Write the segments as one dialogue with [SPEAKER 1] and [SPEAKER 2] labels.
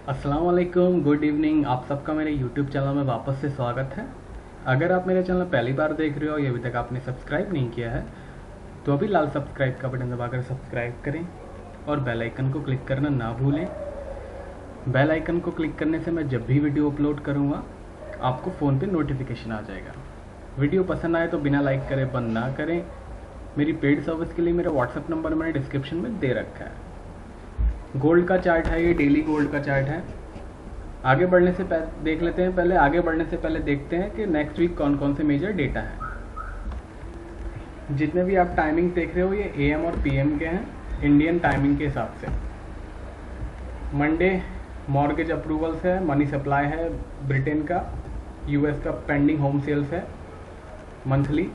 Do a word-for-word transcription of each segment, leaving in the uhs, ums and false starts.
[SPEAKER 1] अस्सलाम वालेकुम, good evening. आप सबका मेरे यूट्यूब चैनल में वापस से स्वागत है। अगर आप मेरे चैनल पहली बार देख रहे हो या अभी तक आपने सब्सक्राइब नहीं किया है तो अभी लाल सब्सक्राइब का बटन दबाकर सब्सक्राइब करें और बेल आइकन को क्लिक करना ना भूलें। बेल आइकन को क्लिक करने से मैं जब भी वीडियो अपलोड करूँगा आपको फ़ोन पे नोटिफिकेशन आ जाएगा। वीडियो पसंद आए तो बिना लाइक करे बंद ना करें। मेरी पेड सर्विस के लिए मेरा व्हाट्सअप नंबर मैंने डिस्क्रिप्शन में दे रखा है। गोल्ड का चार्ट है, ये डेली गोल्ड का चार्ट है। आगे बढ़ने से पहले देख लेते हैं पहले आगे बढ़ने से पहले देखते हैं कि नेक्स्ट वीक कौन कौन से मेजर डेटा हैं। जितने भी आप टाइमिंग देख रहे हो ये एएम और पीएम के हैं, इंडियन टाइमिंग के हिसाब से। मंडे मॉर्गेज अप्रूवल्स है, मनी सप्लाई है ब्रिटेन का, यूएस का पेंडिंग होम सेल्स है मंथली,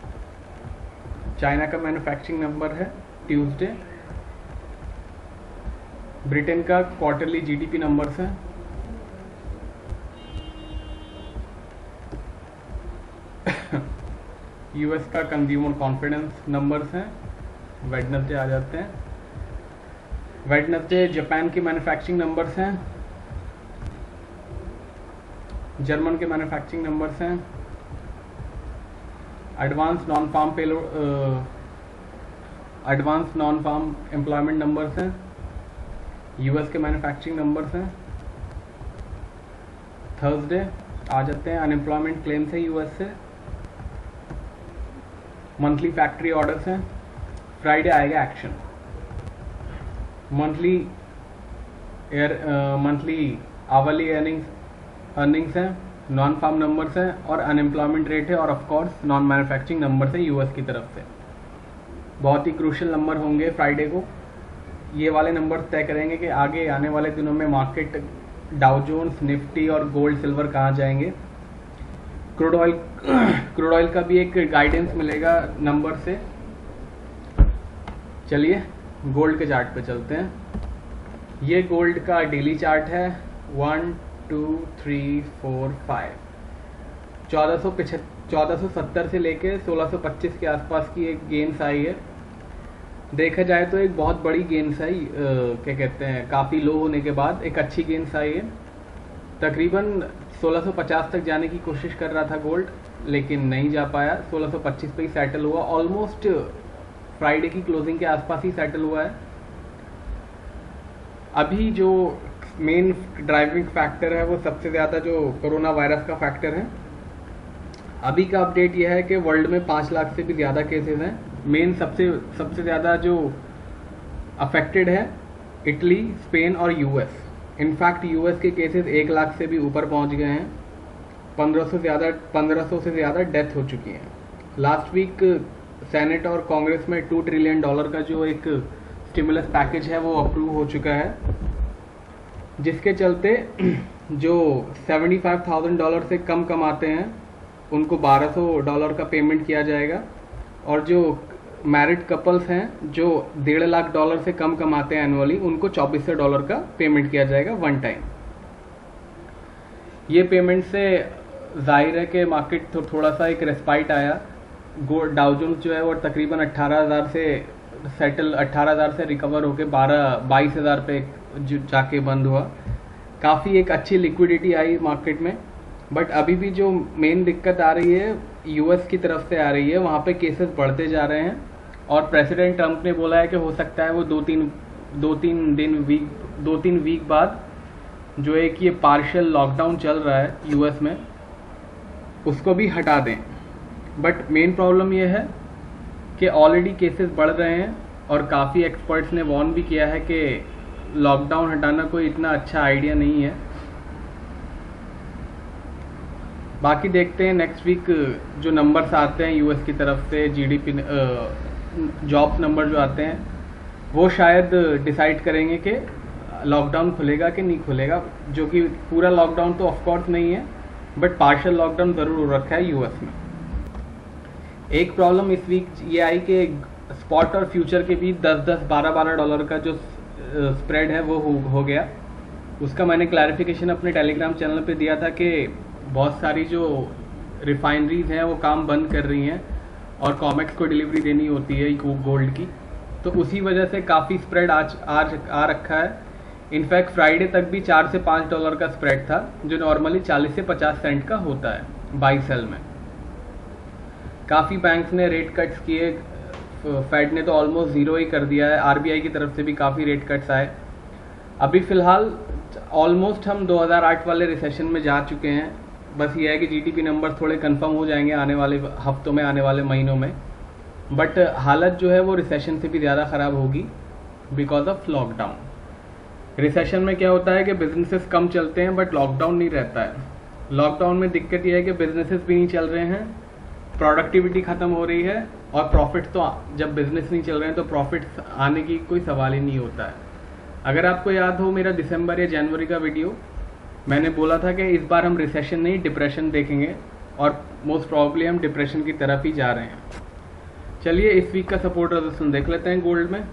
[SPEAKER 1] चाइना का मैन्युफैक्चरिंग नंबर है ट्यूसडे, ब्रिटेन का क्वार्टरली जीडीपी नंबर्स हैं, यूएस का कंज्यूमर कॉन्फिडेंस नंबर्स हैं। वेडनेसडे आ जाते हैं। वेडनेसडे जापान की मैन्युफैक्चरिंग नंबर्स हैं, जर्मन के मैन्युफैक्चरिंग नंबर्स हैं, advance non farm payroll advance non farm employment numbers हैं, यूएस के मैन्युफैक्चरिंग नंबर्स हैं। थर्सडे आ जाते हैं, अनएम्प्लॉयमेंट क्लेम्स है यूएस से, मंथली फैक्ट्री ऑर्डर्स हैं। फ्राइडे आएगा action, monthly air monthly hourly earnings earnings हैं, नॉन फार्म नंबर्स हैं और अनएम्प्लॉयमेंट रेट है और of course non manufacturing numbers है यूएस की तरफ से। बहुत ही क्रूशियल नंबर होंगे फ्राइडे को। ये वाले नंबर तय करेंगे कि आगे आने वाले दिनों में मार्केट डाउ जोन्स, निफ्टी और गोल्ड सिल्वर कहाँ जाएंगे। क्रूड ऑयल क्रूड ऑयल का भी एक गाइडेंस मिलेगा नंबर से। चलिए गोल्ड के चार्ट पे चलते हैं। ये गोल्ड का डेली चार्ट है। One two three four five चौदह सौ पिछहत्तर चौदह सौ सत्तर से लेके सोलह सौ पच्चीस के आसपास की एक गेंस आई है। देखा जाए तो एक बहुत बड़ी गेंस आई, क्या कहते हैं, काफ़ी लो होने के बाद एक अच्छी गेंस आई है। तकरीबन सोलह सौ पचास तक जाने की कोशिश कर रहा था गोल्ड, लेकिन नहीं जा पाया। सोलह सौ पच्चीस पे ही सेटल हुआ, ऑलमोस्ट फ्राइडे की क्लोजिंग के आसपास ही सेटल हुआ है। अभी जो मेन ड्राइविंग फैक्टर है वो सबसे ज़्यादा जो कोरोना वायरस का फैक्टर है। अभी का अपडेट यह है कि वर्ल्ड में पाँच लाख से भी ज़्यादा केसेस हैं। मेन सबसे सबसे ज़्यादा जो अफेक्टेड है इटली, स्पेन और यूएस। इनफैक्ट यूएस के केसेस एक लाख से भी ऊपर पहुंच गए हैं। पंद्रह सौ ज़्यादा पंद्रह सौ से ज़्यादा डेथ हो चुकी हैं। लास्ट वीक सेनेट और कांग्रेस में टू ट्रिलियन डॉलर का जो एक स्टिमुलस पैकेज है वो अप्रूव हो चुका है, जिसके चलते जो सेवेंटी फाइव थाउजेंड डॉलर से कम कमाते हैं उनको बारह सौ डॉलर का पेमेंट किया जाएगा, और जो मैरिड कपल्स हैं जो डेढ़ लाख डॉलर से कम कमाते हैं एनुअली उनको चौबीस सौ डॉलर का पेमेंट किया जाएगा वन टाइम। ये पेमेंट से जाहिर है कि मार्केट तो थोड़ा सा एक रेस्पाइट आया। गोल्ड डाउ जोन्स जो है वो तकरीबन अट्ठारह हज़ार से सेटल अट्ठारह हज़ार से रिकवर होकर बारह बाईस हज़ार पे जाके बंद हुआ। काफ़ी एक अच्छी लिक्विडिटी आई मार्केट में। बट अभी भी जो मेन दिक्कत आ रही है यूएस की तरफ से आ रही है, वहाँ पे केसेस बढ़ते जा रहे हैं और प्रेसिडेंट ट्रंप ने बोला है कि हो सकता है वो दो तीन दो तीन दिन वीक दो तीन वीक बाद जो एक ये पार्शियल लॉकडाउन चल रहा है यूएस में उसको भी हटा दें। बट मेन प्रॉब्लम ये है कि ऑलरेडी केसेस बढ़ रहे हैं और काफ़ी एक्सपर्ट्स ने वार्न भी किया है कि लॉकडाउन हटाना कोई इतना अच्छा आइडिया नहीं है। बाकी देखते हैं नेक्स्ट वीक जो नंबर्स आते हैं यूएस की तरफ से, जीडीपी जॉब्स नंबर जो आते हैं वो शायद डिसाइड करेंगे कि लॉकडाउन खुलेगा कि नहीं खुलेगा। जो कि पूरा लॉकडाउन तो ऑफ कोर्स नहीं है, बट पार्शियल लॉकडाउन ज़रूर हो रखा है यूएस में। एक प्रॉब्लम इस वीक ये आई कि स्पॉट और फ्यूचर के बीच दस दस बारह बारह डॉलर का जो स्प्रेड है वो हो, हो गया। उसका मैंने क्लैरिफिकेशन अपने टेलीग्राम चैनल पे दिया था कि बहुत सारी जो रिफाइनरीज हैं वो काम बंद कर रही हैं और कॉमेक्स को डिलीवरी देनी होती है गोल्ड की, तो उसी वजह से काफ़ी स्प्रेड आज आ, आ रखा है। इनफैक्ट फ्राइडे तक भी चार से पाँच डॉलर का स्प्रेड था, जो नॉर्मली चालीस से पचास सेंट का होता है बाई सेल में। काफ़ी बैंक्स ने रेट कट्स किए, फेड ने तो ऑलमोस्ट ज़ीरो ही कर दिया है, आरबीआई की तरफ से भी काफ़ी रेट कट्स आए। अभी फ़िलहाल ऑलमोस्ट हम दो हज़ार आठ वाले रिसेशन में जा चुके हैं। बस ये है कि जीडीपी नंबर्स थोड़े कंफर्म हो जाएंगे आने वाले हफ्तों में, आने वाले महीनों में, बट हालत जो है वो रिसेशन से भी ज़्यादा ख़राब होगी बिकॉज ऑफ लॉकडाउन। रिसेशन में क्या होता है कि बिजनेसेस कम चलते हैं बट लॉकडाउन नहीं रहता है। लॉकडाउन में दिक्कत यह है कि बिजनेसेस भी नहीं चल रहे हैं, प्रोडक्टिविटी ख़त्म हो रही है, और प्रॉफिट्स तो जब बिजनेस नहीं चल रहे हैं तो प्रॉफिट्स आने की कोई सवाल ही नहीं होता है। अगर आपको याद हो मेरा दिसंबर या जनवरी का वीडियो, मैंने बोला था कि इस बार हम रिसेशन नहीं डिप्रेशन देखेंगे, और मोस्ट प्रॉब्ली हम डिप्रेशन की तरफ ही जा रहे हैं। चलिए इस वीक का सपोर्ट रेजिस्टेंस देख लेते हैं गोल्ड में।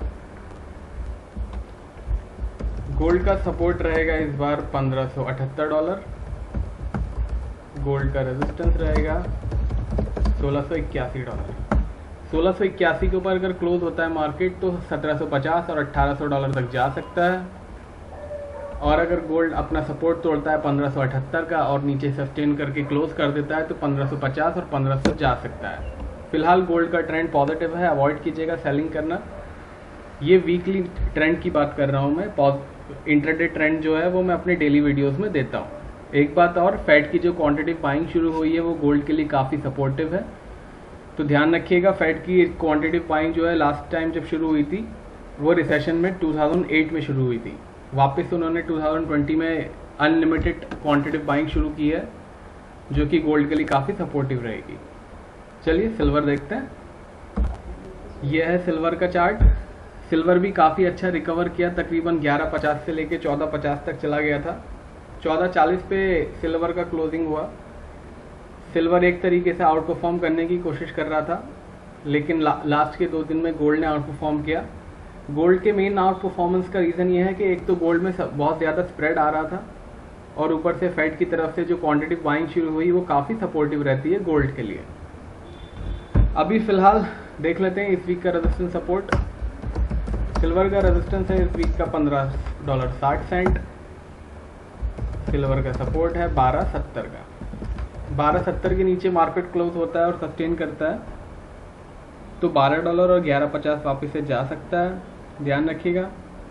[SPEAKER 1] गोल्ड का सपोर्ट रहेगा इस बार पंद्रह सौ अठहत्तर डॉलर, गोल्ड का रेजिस्टेंस रहेगा सोलह सौ इक्यासी डॉलर। सोलह सौ इक्यासी के ऊपर अगर क्लोज होता है मार्केट तो सत्रह सौ पचास और अठारह सौ डॉलर तक जा सकता है, और अगर गोल्ड अपना सपोर्ट तोड़ता है पंद्रह सौ अठहत्तर का और नीचे सस्टेन करके क्लोज कर देता है तो पंद्रह सौ पचास और पंद्रह सौ जा सकता है। फिलहाल गोल्ड का ट्रेंड पॉजिटिव है, अवॉइड कीजिएगा सेलिंग करना। ये वीकली ट्रेंड की बात कर रहा हूँ मैं, इंट्राडे ट्रेंड जो है वो मैं अपने डेली वीडियोस में देता हूँ। एक बात और, फेड की जो क्वांटिटेटिव बाइंग शुरू हुई है वो गोल्ड के लिए काफ़ी सपोर्टिव है, तो ध्यान रखिएगा। फेड की क्वांटिटेटिव बाइंग जो है लास्ट टाइम जब शुरू हुई थी वो रिसेशन में दो हज़ार आठ में शुरू हुई थी, वापस उन्होंने दो हज़ार बीस में अनलिमिटेड क्वांटिटेटिव बाइंग शुरू की है, जो कि गोल्ड के लिए काफ़ी सपोर्टिव रहेगी। चलिए सिल्वर देखते हैं। यह है सिल्वर का चार्ट। सिल्वर भी काफ़ी अच्छा रिकवर किया, तकरीबन ग्यारह पचास से लेके चौदह पचास तक चला गया था। चौदह चालीस पे सिल्वर का क्लोजिंग हुआ। सिल्वर एक तरीके से आउट परफॉर्म करने की कोशिश कर रहा था, लेकिन ला, लास्ट के दो दिन में गोल्ड ने आउट परफॉर्म किया। गोल्ड के मेन आउट परफॉर्मेंस का रीज़न ये है कि एक तो गोल्ड में बहुत ज़्यादा स्प्रेड आ रहा था, और ऊपर से फेड की तरफ से जो क्वांटिटेटिव बाइंग शुरू हुई वो काफ़ी सपोर्टिव रहती है गोल्ड के लिए। अभी फ़िलहाल देख लेते हैं इस वीक का रेजिस्टेंस सपोर्ट। सिल्वर का रेजिस्टेंस है इस वीक का पंद्रह डॉलर साठ सेंट। सिल्वर का सपोर्ट है बारह सत्तर का। बारह सत्तर के नीचे मार्केट क्लोज होता है और सस्टेन करता है तो बारह डॉलर और ग्यारह पचास वापस से जा सकता है, ध्यान रखिएगा।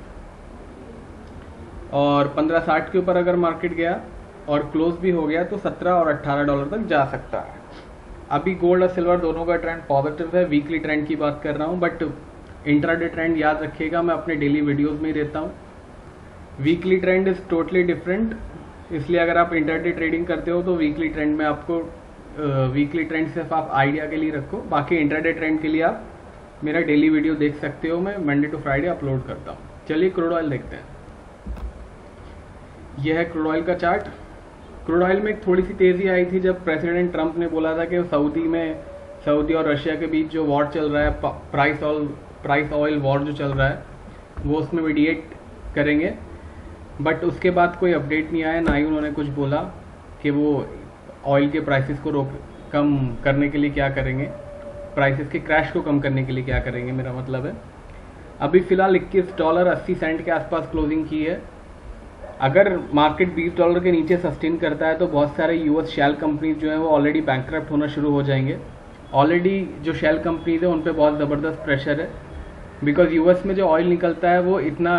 [SPEAKER 1] और पंद्रह साठ के ऊपर अगर मार्केट गया और क्लोज भी हो गया तो सत्रह और अट्ठारह डॉलर तक जा सकता है। अभी गोल्ड और सिल्वर दोनों का ट्रेंड पॉजिटिव है, वीकली ट्रेंड की बात कर रहा हूँ, बट इंट्राडे ट्रेंड याद रखिएगा मैं अपने डेली वीडियोस में ही देता हूँ। Weekly trend is totally different, इसलिए अगर आप इंट्राडे ट्रेडिंग करते हो तो वीकली ट्रेंड में आपको वीकली ट्रेंड सिर्फ आप आइडिया के लिए रखो, बाकी इंट्राडे ट्रेंड के लिए आप मेरा डेली वीडियो देख सकते हो, मैं मंडे टू फ्राइडे अपलोड करता हूँ। चलिए क्रूड ऑयल देखते हैं। यह है क्रूड ऑयल का चार्ट। क्रूड ऑयल में थोड़ी सी तेज़ी आई थी जब प्रेसिडेंट ट्रंप ने बोला था कि सऊदी में सऊदी और रशिया के बीच जो वॉर चल रहा है, price oil price oil war जो चल रहा है वो उसमें मीडिएट करेंगे, बट उसके बाद कोई अपडेट नहीं आया, ना ही उन्होंने कुछ बोला कि वो ऑयल के प्राइसेस को रोक कम करने के लिए क्या करेंगे, प्राइसेस के क्रैश को कम करने के लिए क्या करेंगे, मेरा मतलब है। अभी फ़िलहाल इक्कीस डॉलर अस्सी सेंट के आसपास क्लोजिंग की है। अगर मार्केट बीस डॉलर के नीचे सस्टेन करता है तो बहुत सारे यूएस शेल कंपनीज जो हैं वो ऑलरेडी बैंकक्रप्ट होना शुरू हो जाएंगे। ऑलरेडी जो शेल कंपनीज है उन पर बहुत ज़बरदस्त प्रेशर है, बिकॉज यूएस में जो ऑयल निकलता है वो इतना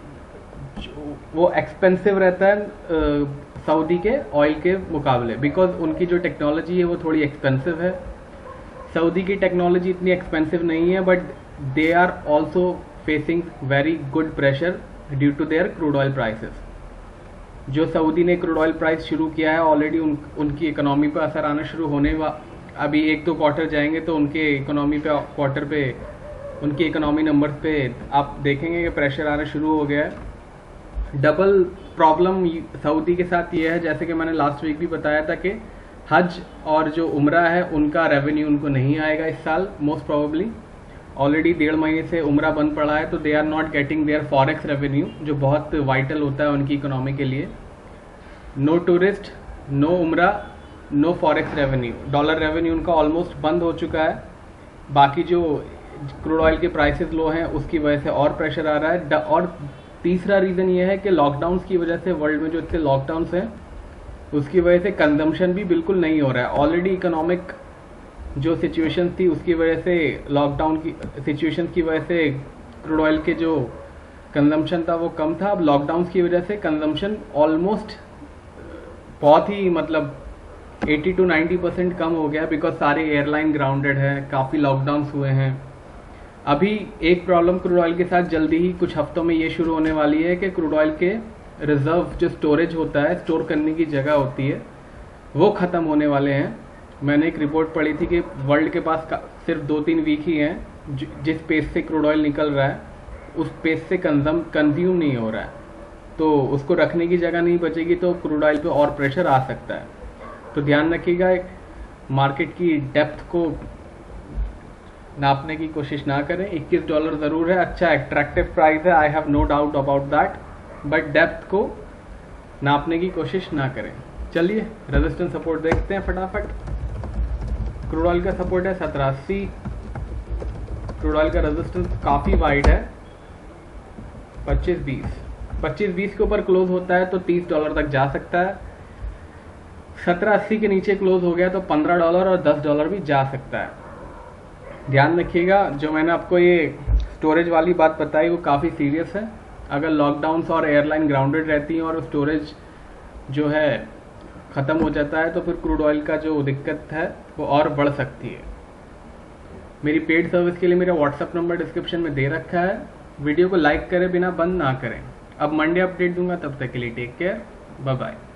[SPEAKER 1] वो एक्सपेंसिव रहता है सऊदी के ऑयल के मुकाबले, बिकॉज उनकी जो टेक्नोलॉजी है वो थोड़ी एक्सपेंसिव है। सऊदी की टेक्नोलॉजी इतनी एक्सपेंसिव नहीं है, but they are also facing very good pressure due to their crude oil prices. जो सऊदी ने क्रूड ऑयल प्राइस शुरू किया है ऑलरेडी उन, उनकी इकोनॉमी पे असर आना शुरू होने वा अभी एक दो क्वार्टर जाएंगे तो उनके इकोनॉमी पे क्वार्टर पे उनकी इकोनॉमी नंबर्स पे आप देखेंगे कि प्रेशर आना शुरू हो गया है। डबल प्रॉब्लम सऊदी के साथ ये है, जैसे कि मैंने लास्ट वीक भी बताया था कि हज और जो उम्रा है उनका रेवेन्यू उनको नहीं आएगा इस साल मोस्ट प्रोबेबली। ऑलरेडी डेढ़ महीने से उम्रा बंद पड़ा है तो they are not getting their forex revenue, जो बहुत वाइटल होता है उनकी इकोनॉमी के लिए। नो टूरिस्ट, नो उम्रा, no forex revenue, dollar revenue उनका ऑलमोस्ट बंद हो चुका है। बाकी जो क्रूड ऑयल के प्राइसेस लो हैं उसकी वजह से और प्रेशर आ रहा है, और तीसरा रीज़न ये है कि लॉकडाउन्स की वजह से वर्ल्ड में जो इतने लॉकडाउन्स हैं उसकी वजह से कंजम्पशन भी बिल्कुल नहीं हो रहा है। ऑलरेडी इकोनॉमिक जो सिचुएशन थी उसकी वजह से, लॉकडाउन की सिचुएशन की वजह से क्रूड ऑयल के जो कंजम्पशन था वो कम था। अब लॉकडाउन्स की वजह से कंजम्पशन ऑलमोस्ट बहुत ही मतलब अस्सी टू नब्बे परसेंट कम हो गया, बिकॉज सारे एयरलाइन ग्राउंडेड हैं, काफ़ी लॉकडाउन्स हुए हैं। अभी एक प्रॉब्लम क्रूड ऑयल के साथ जल्दी ही कुछ हफ्तों में ये शुरू होने वाली है कि क्रूड ऑयल के रिजर्व जो स्टोरेज होता है, स्टोर करने की जगह होती है, वो ख़त्म होने वाले हैं। मैंने एक रिपोर्ट पढ़ी थी कि वर्ल्ड के पास सिर्फ दो तीन वीक ही हैं जिस पेस से क्रूड ऑयल निकल रहा है उस पेस से कंजम कंज्यूम नहीं हो रहा है, तो उसको रखने की जगह नहीं बचेगी, तो क्रूड ऑयल पे और प्रेशर आ सकता है। तो ध्यान रखिएगा, मार्केट की डेप्थ को नापने की कोशिश ना करें। इक्कीस डॉलर ज़रूर है, अच्छा एट्रैक्टिव प्राइस है, I have no doubt about that, but depth को नापने की कोशिश ना करें। चलिए रेजिस्टेंस सपोर्ट देखते हैं फटाफट। क्रूड ऑयल का सपोर्ट है सत्रह अस्सी, क्रूड ऑयल का रेजिस्टेंस काफ़ी वाइड है पच्चीस बीस। पच्चीस बीस के ऊपर क्लोज होता है तो तीस डॉलर तक जा सकता है। सत्रह अस्सी के नीचे क्लोज हो गया तो पंद्रह डॉलर और दस डॉलर भी जा सकता है। ध्यान रखिएगा, जो मैंने आपको ये स्टोरेज वाली बात बताई वो काफ़ी सीरियस है। अगर लॉकडाउन्स और एयरलाइन ग्राउंडेड रहती हैं और स्टोरेज जो है ख़त्म हो जाता है तो फिर क्रूड ऑयल का जो दिक्कत है वो और बढ़ सकती है। मेरी पेड सर्विस के लिए मेरा व्हाट्सअप नंबर डिस्क्रिप्शन में दे रखा है। वीडियो को लाइक करे बिना बंद ना करें। अब मंडे अपडेट दूंगा, तब तक के लिए टेक केयर, बाय बाय।